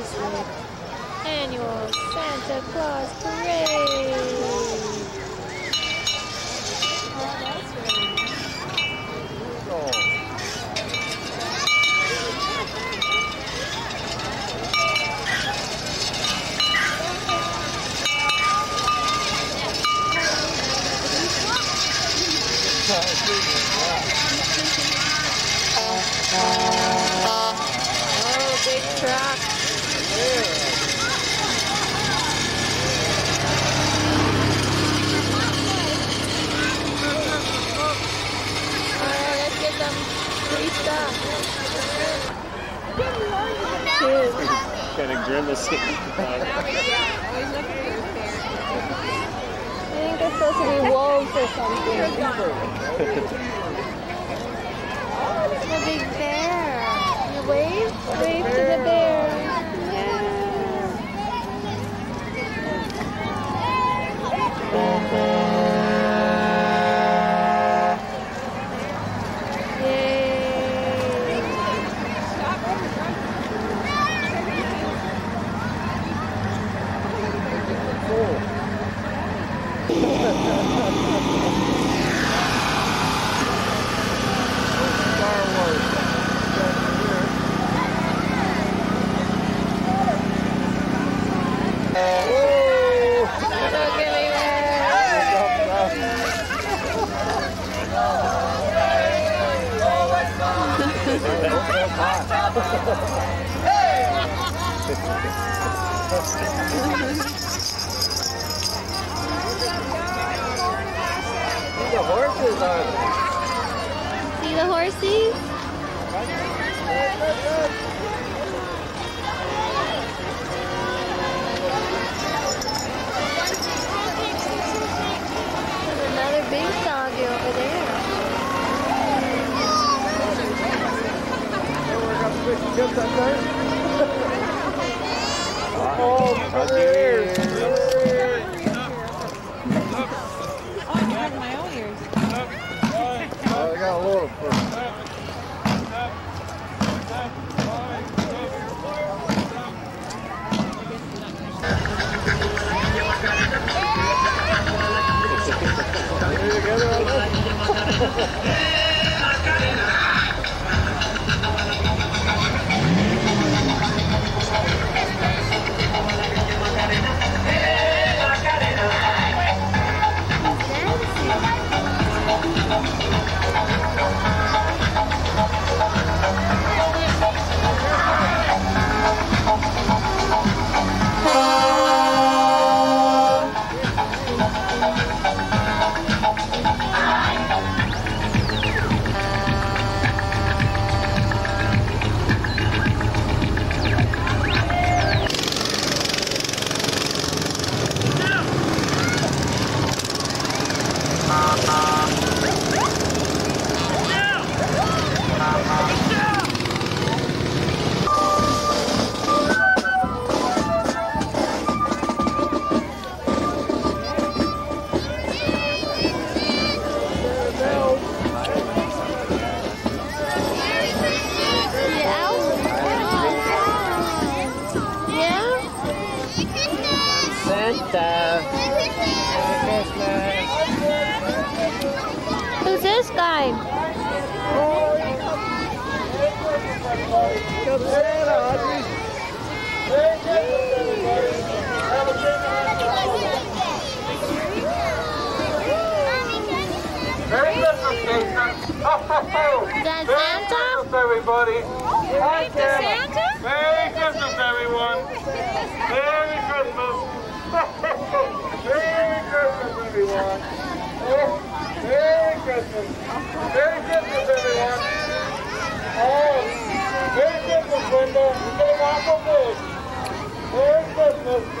Chiswick Annual Santa Claus Parade. Oh, big truck. Let's get some free stuff. Cute. Kind of grimacing. I think they're supposed to be wolves or something. The big bear. You wave? Wave to the bear. The horses are there. See the horses? There's another big doggy over there. Oh, come here. Oh, I have my own ears. I got a little first. Together on Who's this guy? Merry Christmas, Jason. Is that Santa? Everybody. Hi, Santa? Merry Christmas, everyone. Merry Christmas. Merry Christmas, everyone. Merry Christmas. Merry Christmas, everyone. Oh, Merry Christmas, Linda. You get a waffle big. Merry Christmas.